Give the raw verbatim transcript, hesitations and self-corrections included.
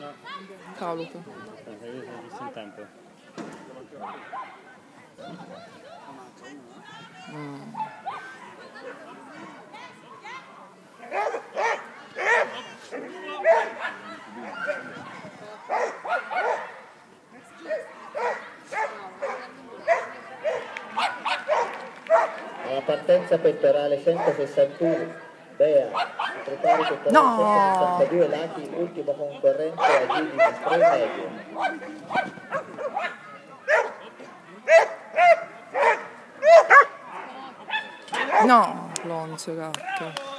Cavolo. Aspetta, io sono visto in tempo. Mm. Alla partenza pettorale centosessantuno, Bea, prepari pettorale No! centosessantadue lati, ultimo concorrente agili di tre medio. No, Lonzo, cacchio.